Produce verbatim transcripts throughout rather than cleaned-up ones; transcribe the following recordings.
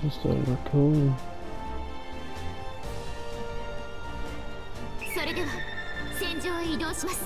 Just over cool. それでは戦場へ移動します。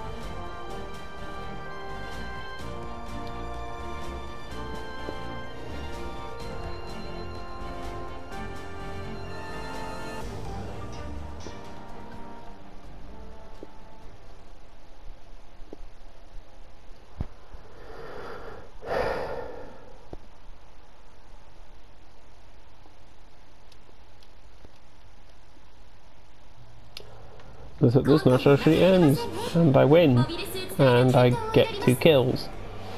This, this match actually ends, and I win, and I get two kills.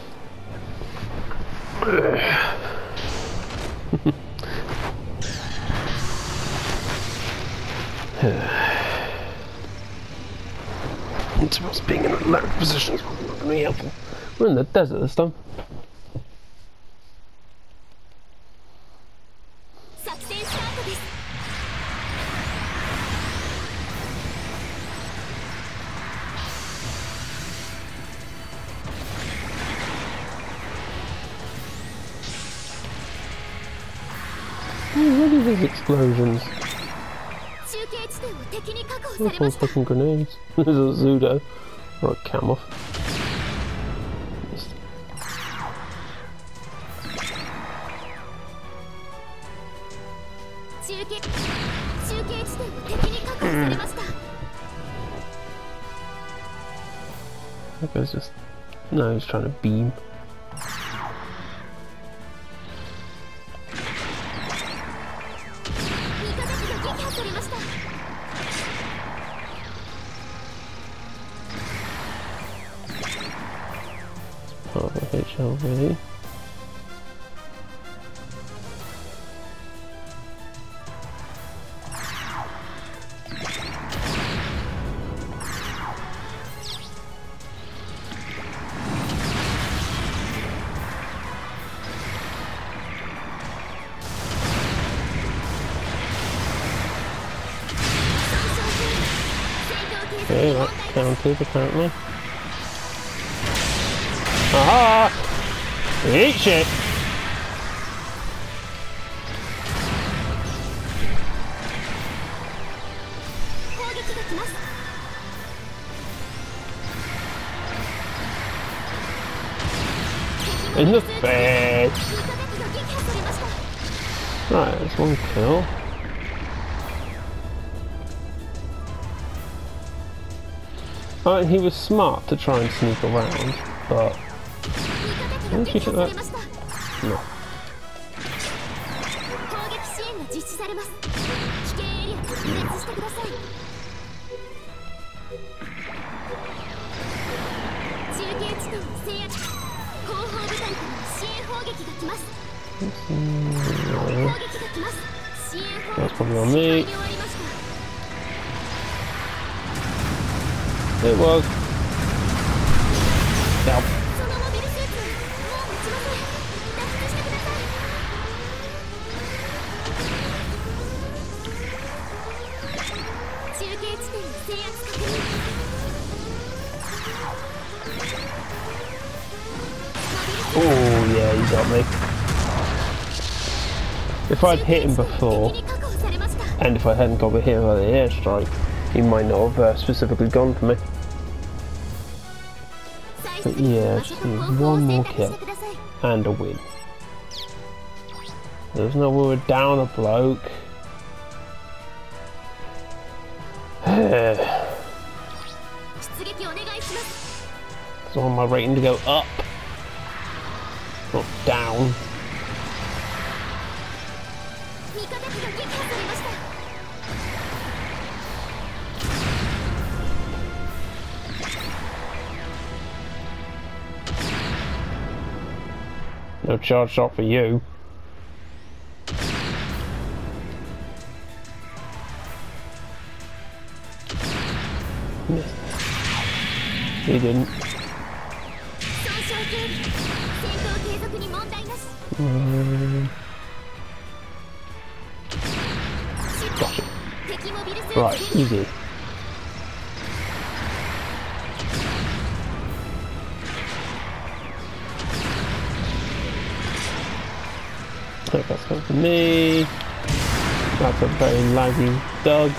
It's supposed to being in a low position is probably not going to be helpful. We're in the desert this time. What are these explosions? Those are fucking grenades. There's a Zudo. Or a cam off. That guy's just... No, he's trying to beam. Part of H L V. Okay, that counted apparently. Aha! Eat shit! In the face! Right, that's one kill. Oh, he was smart to try and sneak around, but... Did you get that? No. That's probably on me. It was. Help. Oh yeah, you got me. If I'd hit him before, and if I hadn't got hit by the airstrike, he might not have uh, specifically gone for me. But yeah, just need one more kill and a win. There's no way we're down a bloke. So I want my rating to go up, not down. No charge shot for you. Missed. He didn't. Um, gotcha. Right, easy. Hope that's coming for me. That's a very laggy Doug.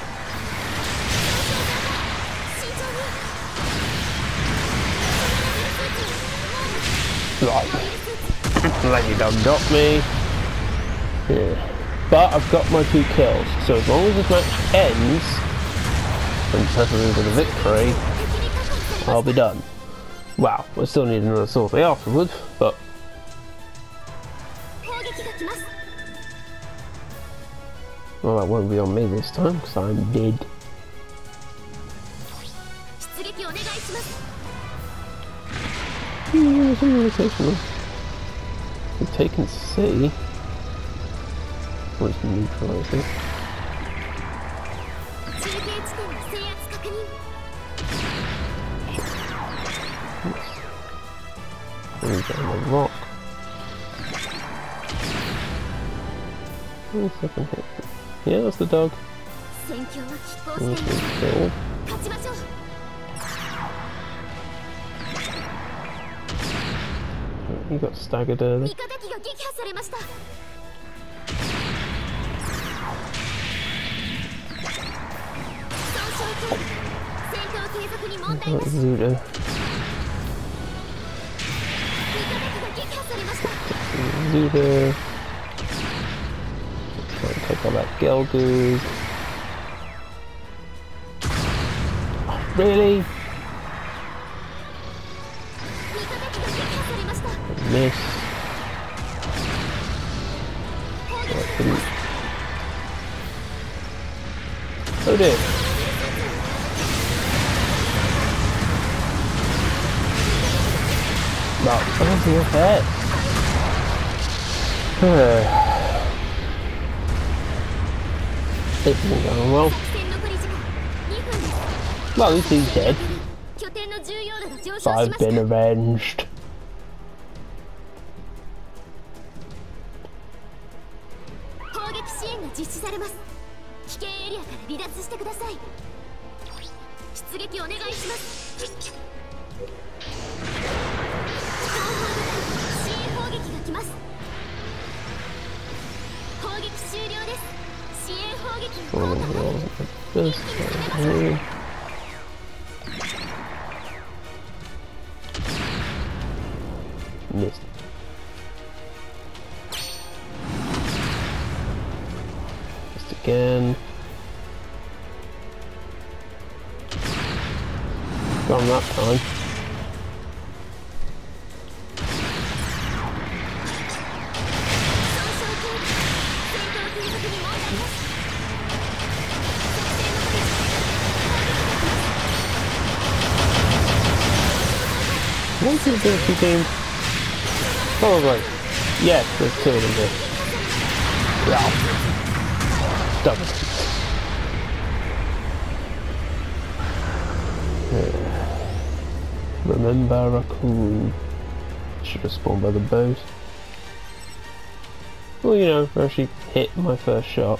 Right. Laggy Doug got me. Yeah. But I've got my two kills, so as long as this match ends and settles with a victory, I'll be done. Wow, we still need another sortie afterwards, but well, that won't be on me this time because I'm dead. Hmm, some rotation. We've taken C. Was neutralized it. He's on the rock. Oh, second hit. Yeah, that's the dog. Killed. He got staggered early. Zuda. Zuda. Try and take all that Gelgoog. Oh, really? Miss. Oh dear. No, I don't see your head. This isn't going well. Well, at least he's dead. But I've been avenged. This here. Missed. Missed again. Gone that time. What's his dirty team? Probably. Yes, there's two of them here. Yeah. Double. Yeah. Remember Raccoon. Should have spawned by the boat. Well, you know, I actually hit my first shot.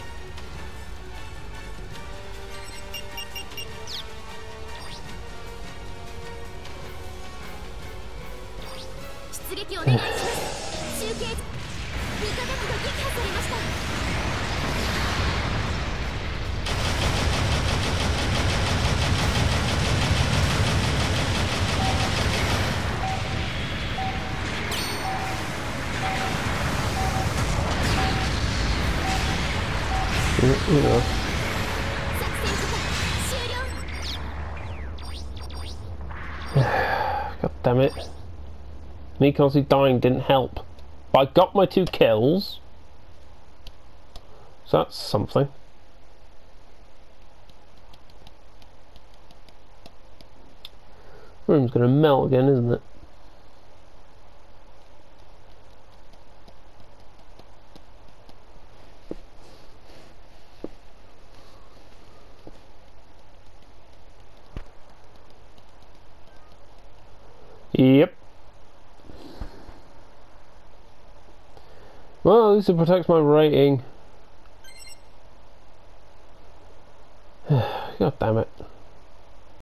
Yeah. God damn it. Me constantly dying didn't help. But I got my two kills. So that's something. Room's gonna melt again, isn't it? Yep. Well, at least it protects my rating. God damn it.